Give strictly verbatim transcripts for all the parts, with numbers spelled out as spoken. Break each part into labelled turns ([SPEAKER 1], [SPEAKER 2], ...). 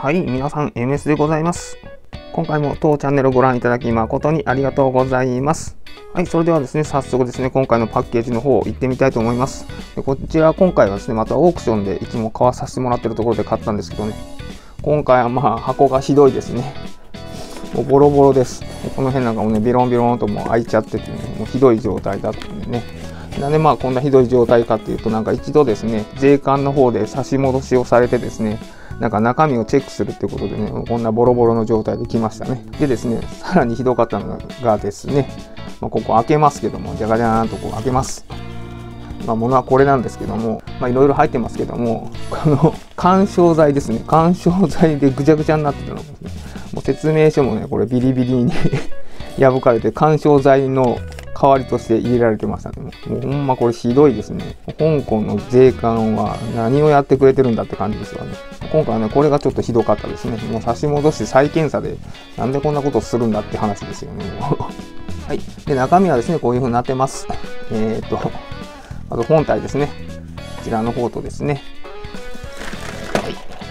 [SPEAKER 1] はい、皆さん エムエス でございます。今回も当チャンネルをご覧いただき誠にありがとうございます。はい、それではですね、早速ですね、今回のパッケージの方行ってみたいと思います。でこちら今回はですね、またオークションでいつも買わさせてもらってるところで買ったんですけどね、今回はまあ箱がひどいですね。もうボロボロです。この辺なんかもね、ビロンビロンともう開いちゃっててね、もうひどい状態だったんでね。なんでまあこんなひどい状態かっていうと、なんか一度ですね、税関の方で差し戻しをされてですね、なんか中身をチェックするっていうことでね、こんなボロボロの状態で来ましたね。でですね、さらにひどかったのがですね、まあ、ここ開けますけども、じゃがじゃーんとこう開けます。まあ、物はこれなんですけども、まあいろいろ入ってますけども、この緩衝材ですね、緩衝材でぐちゃぐちゃになってたのも、ね、もう説明書もね、これビリビリに破かれて、緩衝材の代わりとして入れられてましたね。もうほんまこれひどいですね。香港の税関は何をやってくれてるんだって感じですよね。今回はね、これがちょっとひどかったですね。もう差し戻して再検査で、なんでこんなことをするんだって話ですよね。はい。で、中身はですね、こういう風になってます。えーと、あと本体ですね。こちらの方とですね。はい。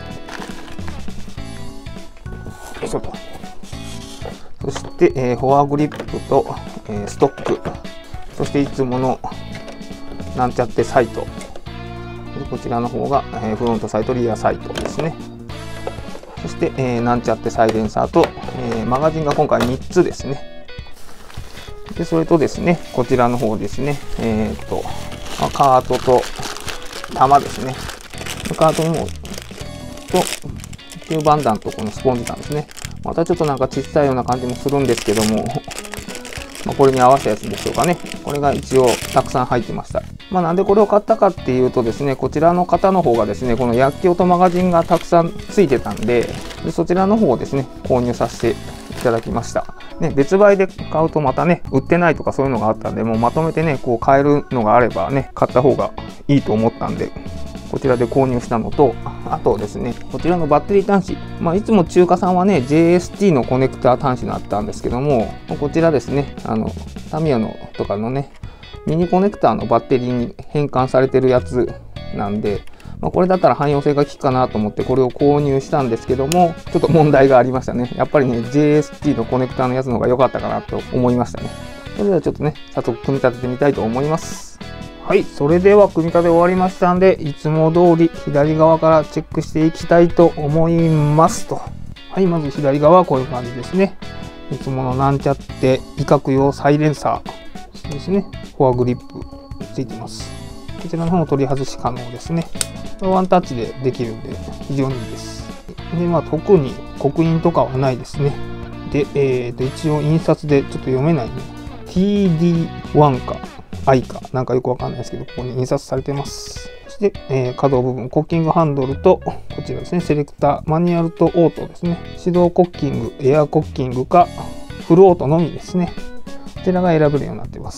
[SPEAKER 1] よいしょと。そして、えー、フォアグリップと、えー、ストック、そしていつものなんちゃってサイト、でこちらの方が、えー、フロントサイト、リアサイトですね。そして、えー、なんちゃってサイレンサーと、えー、マガジンが今回みっつですね。でそれとですね、こちらの方ですね、えー、っと、まあ、カートと玉ですね。カートもと吸盤弾とこのスポンジ弾ですね。またちょっとなんか小さいような感じもするんですけども、まあこれに合わせたやつでしょうかね。これが一応たくさん入ってました。まあなんでこれを買ったかっていうとですね、こちらの方の方がですね、この薬莢とマガジンがたくさんついてたんで、でそちらの方をですね、購入させていただきました。ね、別売で買うとまたね、売ってないとかそういうのがあったんで、もうまとめてね、こう買えるのがあればね、買った方がいいと思ったんで、こちらで購入したのと、あとですね、こちらのバッテリー端子、まあ、いつも中華さんはね、ジェイエスティー のコネクタ端子があったんですけども、こちらですね、あの、タミヤのとかのね、ミニコネクタのバッテリーに変換されてるやつなんで、まあ、これだったら汎用性が効くかなと思ってこれを購入したんですけども、ちょっと問題がありましたね。やっぱりね、ジェイエスティー のコネクタのやつの方が良かったかなと思いましたね。それではちょっとね、早速組み立ててみたいと思います。はい、それでは組み立て終わりましたんで、いつも通り左側からチェックしていきたいと思いますと。はい、まず左側はこういう感じですね。いつものなんちゃって威嚇用サイレンサーですね。フォアグリップついてます。こちらの方も取り外し可能ですね。ワンタッチでできるんで非常にいいです。で、まあ特に刻印とかはないですね。で、えーと、一応印刷でちょっと読めないね。ティーディーワン か。アイかなんかよくわかんないですけど、ここに印刷されてます。そして、えー、可動部分、コッキングハンドルと、こちらですね、セレクター、マニュアルとオートですね。手動コッキング、エアコッキングか、フルオートのみですね。こちらが選べるようになっています。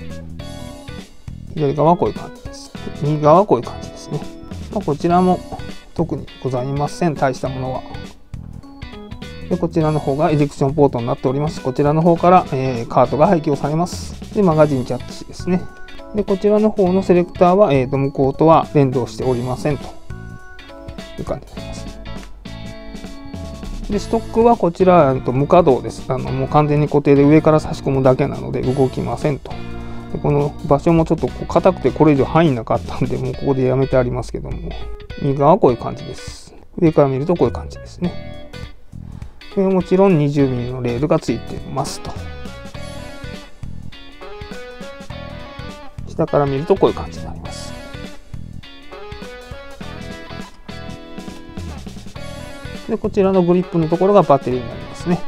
[SPEAKER 1] 左側はこういう感じです。右側はこういう感じですね。まあ、こちらも特にございません。大したものは。でこちらの方がエジェクションポートになっております。こちらの方から、えー、カートが廃棄をされます。で、マガジンキャッチですね。で、こちらの方のセレクターは、えーと、向こうとは連動しておりませんという感じになります。で、ストックはこちら、えーと、無稼働です。あの、もう完全に固定で上から差し込むだけなので動きませんと。でこの場所もちょっと硬くてこれ以上範囲なかったんで、もうここでやめてありますけども、右側はこういう感じです。上から見るとこういう感じですね。でもちろん にじゅうミリ のレールがついていますと。下から見るとこういう感じになります。でこちらのグリップのところがバッテリーになりますね。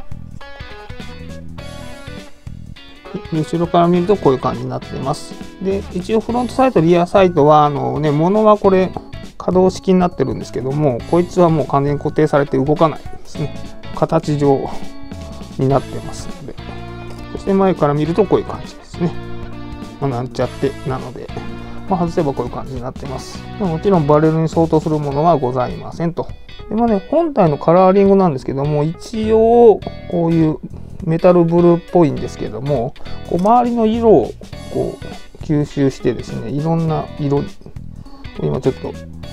[SPEAKER 1] 後ろから見るとこういう感じになっています。で一応フロントサイト、リアサイトはあのね、物はこれ可動式になってるんですけども、こいつはもう完全に固定されて動かないですね。形状になってますので、そして前から見るとこういう感じですね。まあ、なんちゃってなので、まあ、外せばこういう感じになってます。もちろんバレルに相当するものはございませんと。でまあね、本体のカラーリングなんですけども、一応こういうメタルブルーっぽいんですけども、こう周りの色をこう吸収してですね、いろんな色に今ちょっと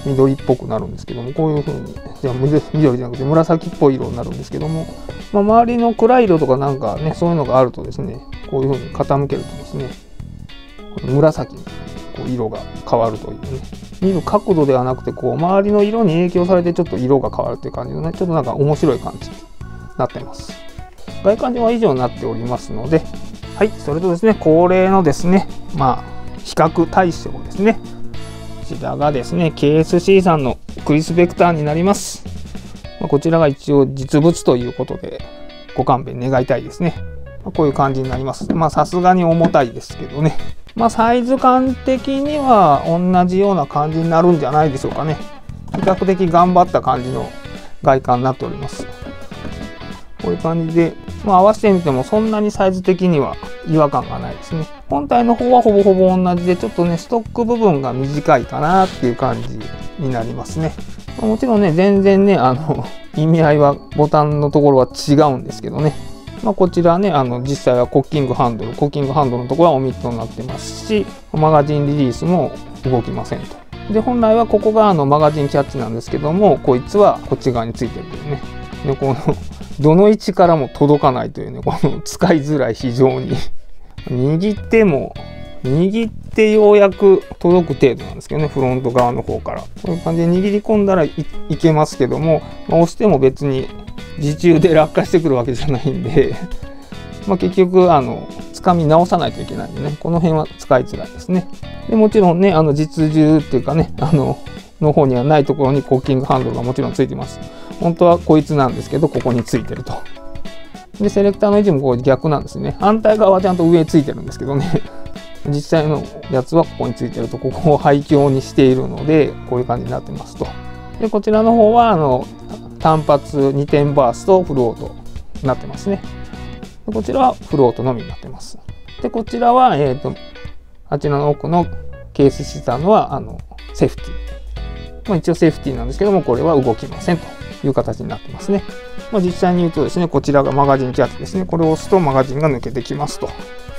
[SPEAKER 1] 緑っぽくなるんですけども、こういう風に、じゃあ緑じゃなくて紫っぽい色になるんですけども、まあ、周りの暗い色とかなんかね、そういうのがあるとですね、こういう風に傾けるとですね、紫にこう色が変わるというね、見る角度ではなくて、こう周りの色に影響されてちょっと色が変わるという感じのね、ちょっとなんか面白い感じになっています。外観上は以上になっておりますので、はい、それとですね、恒例のですね、まあ、比較対象ですね。こちらがですね、ケーエスシー さんのクリスベクターになります。まあ、こちらが一応実物ということで、ご勘弁願いたいですね。まあ、こういう感じになります。まあ、さすがに重たいですけどね。まあ、サイズ感的には同じような感じになるんじゃないでしょうかね。比較的頑張った感じの外観になっております。こういう感じで、まあ、合わせてみてもそんなにサイズ的には違和感がないですね。本体の方はほぼほぼ同じで、ちょっとね、ストック部分が短いかなっていう感じになりますね。もちろんね、全然ね、あの、意味合いはボタンのところは違うんですけどね。まあ、こちらね、あの、実際はコッキングハンドル、コッキングハンドルのところはオミットになってますし、マガジンリリースも動きませんと。で、本来はここがあのマガジンキャッチなんですけども、こいつはこっち側についてるというね。で、この、どの位置からも届かないというね、この使いづらい非常に。握っても、握ってようやく届く程度なんですけどね、フロント側の方から。こういう感じで握り込んだら い, いけますけども、まあ、押しても別に自重で落下してくるわけじゃないんで、まあ結局、あの、掴み直さないといけないんでね、この辺は使いづらいですね。でもちろんね、あの実重っていうかね、あの、の方にはないところにコッキングハンドルがもちろんついてます。本当はこいつなんですけど、ここについてると。で、セレクターの位置もこう逆なんですね。反対側はちゃんと上についてるんですけどね。実際のやつはここについてると、ここを廃墟にしているので、こういう感じになってますと。で、こちらの方は、あの、単発にてんバーストフロートになってますね。でこちらはフロートのみになってます。で、こちらは、えっと、あちらの奥のケースしたのは、あの、セーフティー。まあ、一応セーフティーなんですけども、これは動きませんという形になってますね。まあ、実際に言うとですね、こちらがマガジンキャッチですね。これを押すとマガジンが抜けてきますと。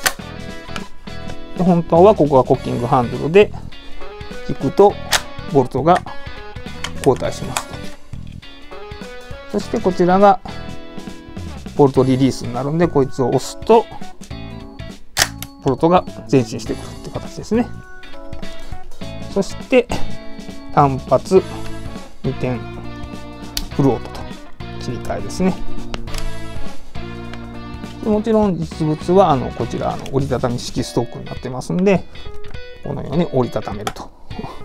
[SPEAKER 1] で本当はここがコッキングハンドルで、引くとボルトが交代しますと。そしてこちらがボルトリリースになるんで、こいつを押すとボルトが前進してくるって形ですね。そして単発にてんフロートと切り替えですね。もちろん実物はあのこちらの折りたたみ式ストックになってますんで、このように折りたためると。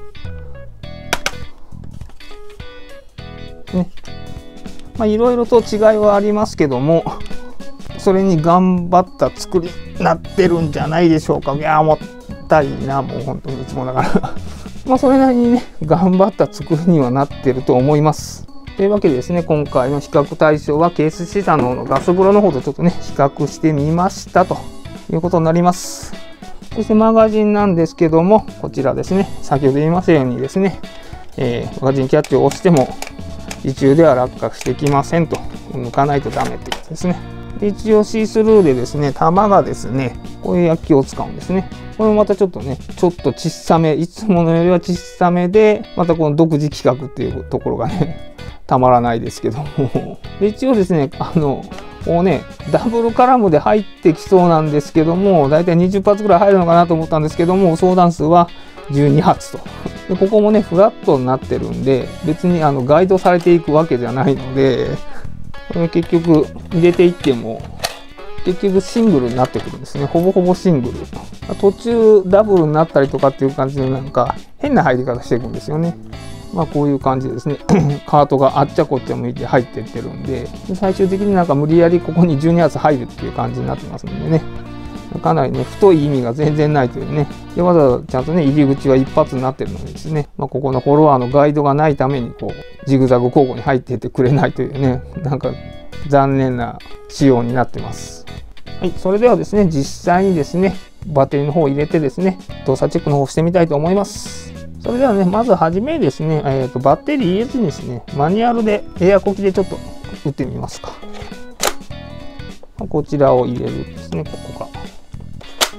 [SPEAKER 1] ね、まあいろいろと違いはありますけども、それに頑張った作りになってるんじゃないでしょうか。いやーもったいな、もう本当にいつもだからまあそれなりにね頑張った作りにはなってると思います。というわけでですね、今回の比較対象はケースシーさんのガス風呂の方とちょっとね比較してみましたということになります。そしてマガジンなんですけども、こちらですね、先ほど言いましたようにですね、えー、マガジンキャッチを押しても自重では落下してきませんと、抜かないとダメってことですね。で一応シースルーでですね、玉がですねこういう薬器を使うんですね。これもまたちょっとねちょっと小さめ、いつものよりは小さめで、またこの独自規格っていうところがねたまらないですけどもで一応ですね、あのこうねダブルカラムで入ってきそうなんですけども、だいたいにじゅっ発ぐらい入るのかなと思ったんですけども、相談数はじゅうに発と。でここもねフラットになってるんで、別にあのガイドされていくわけじゃないので、これ結局入れていっても結局シングルになってくるんですね。ほぼほぼシングル。途中ダブルになったりとかっていう感じで、なんか変な入り方していくんですよね。まあこういう感じですねカートがあっちゃこっちゃ向いて入っていってるんで、で最終的になんか無理やりここにじゅうに発入るっていう感じになってますんでね、かなりね太い意味が全然ないというね。でわざわざちゃんとね入り口は一発になってるのでですね、まあ、ここのフォロワーのガイドがないためにこうジグザグ交互に入っていってくれないというね、なんか残念な仕様になってます。はい、それではですね実際にですねバッテリーの方を入れてですね動作チェックの方をしてみたいと思います。それではね、まずはじめですね、えーと、バッテリー入れずにですね、マニュアルでエアコキでちょっと打ってみますか。こちらを入れるんですね、ここが。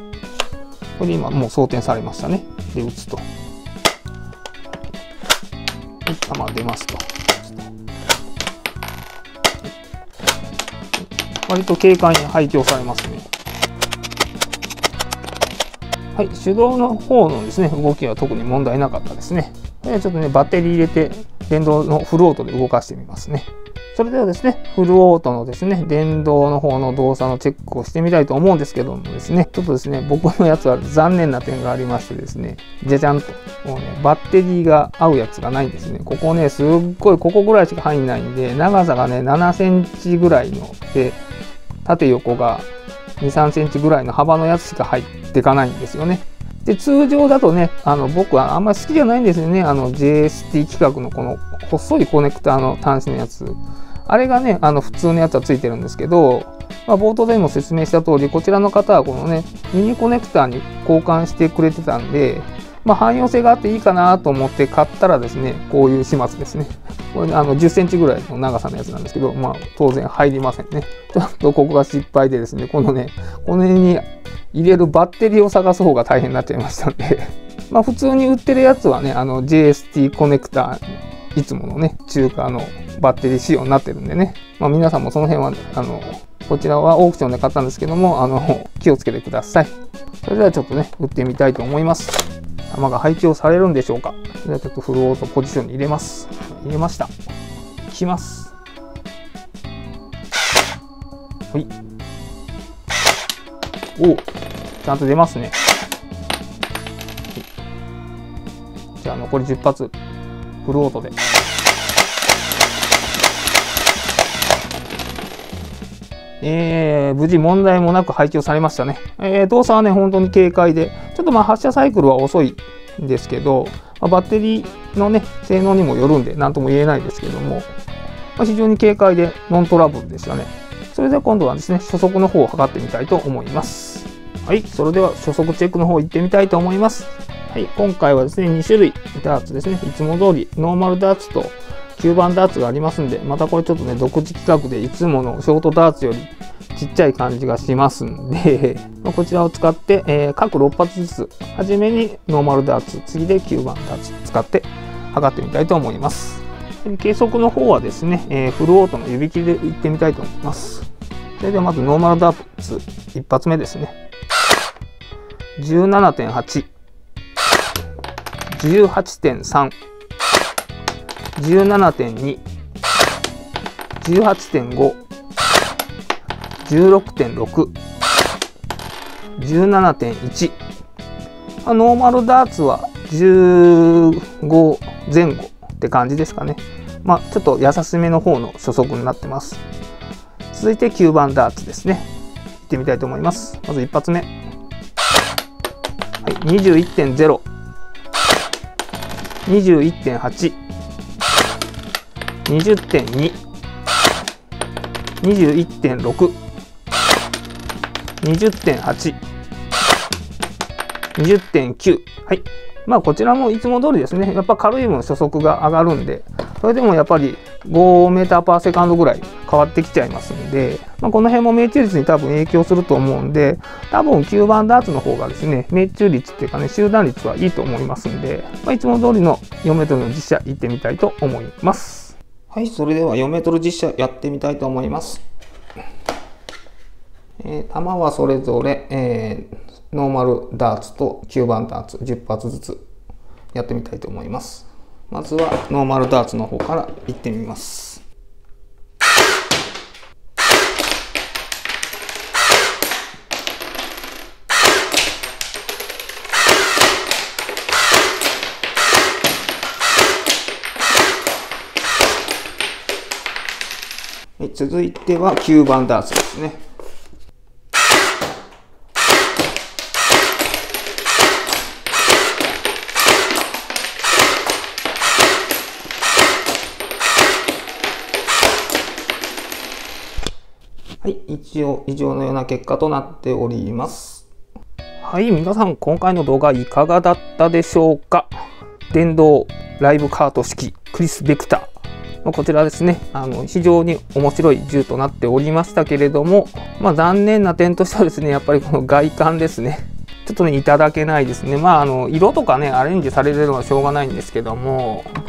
[SPEAKER 1] これで今もう装填されましたね。で、打つと。 弾出ますと。割と軽快に排気をされますね。はい、手動の方のですね、動きは特に問題なかったですね。ちょっとね、バッテリー入れて、電動のフルオートで動かしてみますね。それではですね、フルオートのですね、電動の方の動作のチェックをしてみたいと思うんですけどもですね、ちょっとですね、僕のやつは残念な点がありましてですね、じゃじゃんと、もうね、バッテリーが合うやつがないんですね。ここね、すっごい、ここぐらいしか入んないんで、長さがね、ななセンチぐらいの、で、縦横がに、さんセンチぐらいの幅のやつしか入っていかないんですよね。で、通常だとね、あの僕はあんまり好きじゃないんですよね。あの ジェイエスティー 規格のこの細いコネクターの端子のやつ。あれがね、あの普通のやつはついてるんですけど、まあ、冒頭でも説明した通り、こちらの方はこのね、ミニコネクターに交換してくれてたんで、まあ、汎用性があっていいかなと思って買ったらですね、こういう始末ですね。これ、ね、あのじゅっセンチぐらいの長さのやつなんですけど、まあ、当然入りませんね。ちょっとここが失敗でですね、このね、この辺に入れるバッテリーを探す方が大変になっちゃいましたんで、まあ普通に売ってるやつはね、あの ジェイエスティー コネクター、いつものね、中華のバッテリー仕様になってるんでね、まあ皆さんもその辺は、あの、こちらはオークションで買ったんですけども、あの、気をつけてください。それではちょっとね、打ってみたいと思います。弾が配置をされるんでしょうか。それではちょっとフルオートポジションに入れます。入れました。引きます。はい。お、ちゃんと出ますね。じゃあ残りじゅっ発フルオートで。えー、無事問題もなく配置をされましたね。えー、動作はね本当に軽快で、ちょっとまあ発射サイクルは遅いんですけど、まあ、バッテリーのね性能にもよるんで何とも言えないですけども、まあ、非常に軽快でノントラブルでしたね。それでは今度はですね、初速の方を測ってみたいと思います。はい、それでは初速チェックの方行ってみたいと思います。はい、今回はですね、に種類ダーツですね。いつも通りノーマルダーツと吸盤ダーツがありますんで、またこれちょっとね、独自企画でいつものショートダーツよりちっちゃい感じがしますんで、こちらを使って、えー、各ろっ発ずつ、はじめにノーマルダーツ、次で吸盤ダーツ使って測ってみたいと思います。計測の方はですね、えー、フルオートの指切りでいってみたいと思います。それではまずノーマルダーツ一発目ですね。じゅうななてんはち、じゅうはちてんさん、じゅうななてんに、じゅうはちてんご、じゅうろくてんろく、じゅうななてんいち。ノーマルダーツはじゅうごぜん後って感じですかね。まあちょっと優しめの方の初速になってます。続いて吸盤ダーツですね。いってみたいと思います。まず一発目。はい、にじゅういってんゼロ、にじゅういってんはち、にじゅってんに、にじゅういってんろく、にじゅってんはち、にじゅってんきゅう。はい。まあこちらもいつも通りですね。やっぱ軽い分初速が上がるんで、それでもやっぱりごメーターパーセカンドぐらい変わってきちゃいますんで、まあ、この辺も命中率に多分影響すると思うんで、多分吸盤ダーツの方がですね、命中率っていうかね、集団率はいいと思いますんで、まあ、いつも通りのよんメートルの実写行ってみたいと思います。はい、それではよんメートル実写やってみたいと思います。えー、弾はそれぞれ、えー、ノーマルダーツと吸盤ダーツじゅっ発ずつやってみたいと思います。まずはノーマルダーツの方からいってみます。はい、続いては吸盤ダーツですね。はい、一応以上のような結果となっております。はい、皆さん今回の動画いかがだったでしょうか。電動ライブカート式クリス・ベクター、こちらですね、あの非常に面白い銃となっておりましたけれども、まあ、残念な点としてはですね、やっぱりこの外観ですね。ちょっとね、いただけないですね。まあ、あの色とかね、アレンジされるのはしょうがないんですけども、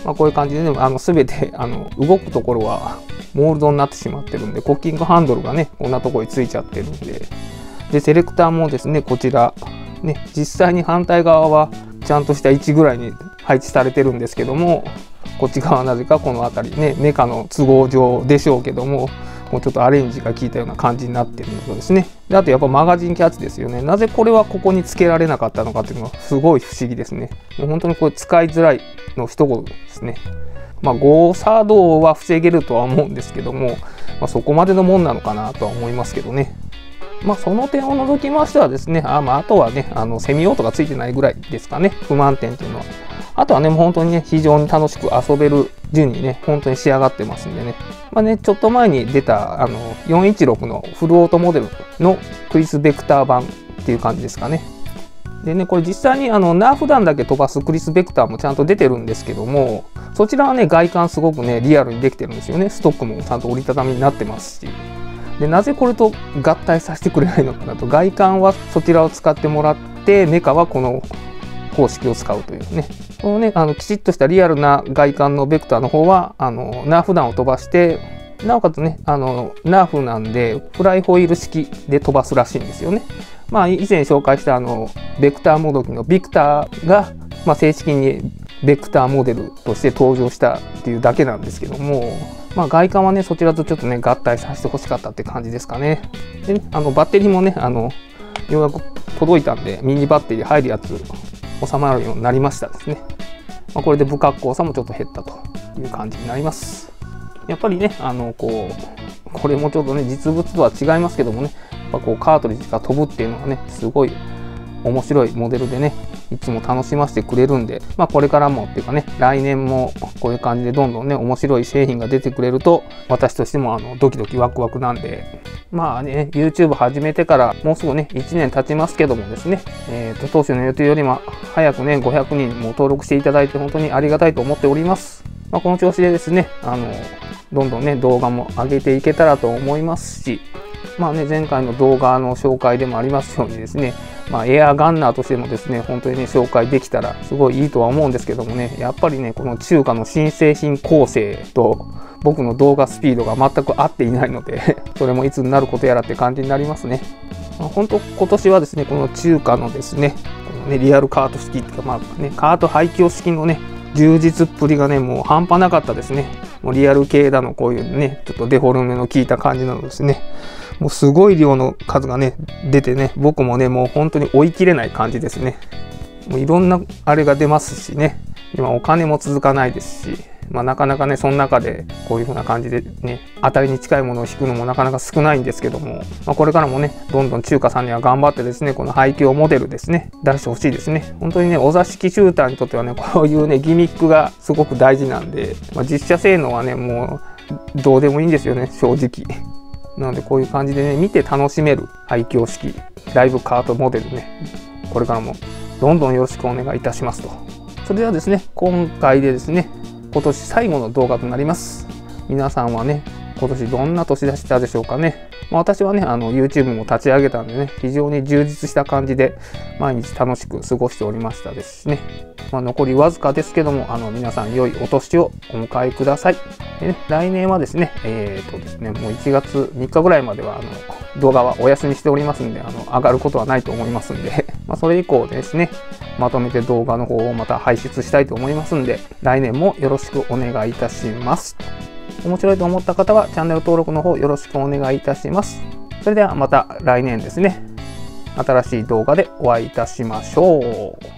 [SPEAKER 1] まあ、こういう感じでね、あの全てあの動くところはモールドになってしまってるんで、コッキングハンドルがねこんなところについちゃってるんで、でセレクターもですねこちらね、実際に反対側はちゃんとした位置ぐらいに配置されてるんですけども、こっち側はなぜかこの辺りね、メカの都合上でしょうけども、もうちょっとアレンジが効いたような感じになってるのですね。であとやっぱマガジンキャッチですよね。なぜこれはここにつけられなかったのかっていうのがすごい不思議ですね。もう本当にこれ使いづらいの一言ですね。まあ誤作動は防げるとは思うんですけども、まあ、そこまでのもんなのかなとは思いますけどね。まあその点を除きましてはですね、あ、まあ、あとはね、あのセミオートがついてないぐらいですかね、不満点っていうのは。あとはね、もう本当にね、非常に楽しく遊べる順にね、本当に仕上がってますんでね。まあね、ちょっと前に出たあのよんいちろくのフルオートモデルのクリス・ベクター版っていう感じですかね。でね、これ実際にあのナーフ弾だけ飛ばすクリス・ベクターもちゃんと出てるんですけども、そちらはね、外観すごくね、リアルにできてるんですよね。ストックもちゃんと折りたたみになってますし。でなぜこれと合体させてくれないのかなと、外観はそちらを使ってもらって、メカはこの方式を使うというね、このね、あのきちっとしたリアルな外観のベクターの方はあのナーフ弾を飛ばして、なおかつね、あのナーフなんでフライホイール式で飛ばすらしいんですよね。まあ以前紹介したあのベクターもどきのビクターが、まあ、正式にベクターモデルとして登場したっていうだけなんですけども、まあ、外観はねそちらとちょっとね合体させてほしかったって感じですかね。でね、あのバッテリーもねあのようやく届いたんで、ミニバッテリー入るやつ収まるようになりましたですね。まあ、これで不格好さもちょっと減ったという感じになります。やっぱりねあのこうこれもちょっとね実物とは違いますけどもね、やっぱこうカートリッジが飛ぶっていうのがねすごい面白いモデルでね、いつも楽しませてくれるんで、まあこれからもっていうかね、来年もこういう感じでどんどんね面白い製品が出てくれると、私としてもあのドキドキワクワクなんで、まあね YouTube 始めてからもうすぐねいちねん経ちますけどもですね、えー、と当初の予定よりも早くねごひゃくにんも登録していただいて本当にありがたいと思っております。まあ、この調子でですね、あのどんどんね動画も上げていけたらと思いますし、まあね、前回の動画の紹介でもありますようにですね、まあ、エアガンナーとしてもですね本当にね紹介できたらすごいいいとは思うんですけどもね、やっぱりねこの中華の新製品構成と僕の動画スピードが全く合っていないのでそれもいつになることやらって感じになりますね。まあ、本当今年はですねこの中華のですねこのねリアルカート式っていうか、まあね、カート廃墟式のね充実っぷりがねもう半端なかったですね。もうリアル系だのこういうねちょっとデフォルメの効いた感じなのですね、もうすごい量の数がね出てね、僕もねもう本当に追い切れない感じですね。もういろんなあれが出ますしね、今お金も続かないですし、まあ、なかなかねその中でこういう風な感じでね当たりに近いものを引くのもなかなか少ないんですけども、まあ、これからもねどんどん中華さんには頑張ってですねこの廃墟モデルですね出してほしいですね。本当にねお座敷シューターにとってはねこういうねギミックがすごく大事なんで、まあ、実写性能はねもうどうでもいいんですよね正直。なのでこういう感じでね見て楽しめる廃墟式ライブカートモデルね、これからもどんどんよろしくお願いいたしますと。それではですね今回でですね今年最後の動画となります。皆さんはね今年どんな年でしたでしょうかね。まあ、私はねあの YouTube も立ち上げたんでね非常に充実した感じで毎日楽しく過ごしておりましたですしね、まあ、残りわずかですけどもあの皆さん良いお年をお迎えください。でね、来年はですねえー、とですねもういちがつみっかぐらいまではあの動画はお休みしておりますんで、あの上がることはないと思いますんでまあそれ以降ですねまとめて動画の方をまた配信したいと思いますんで、来年もよろしくお願いいたします。面白いと思った方はチャンネル登録の方よろしくお願いいたします。それではまた来年ですね新しい動画でお会いいたしましょう。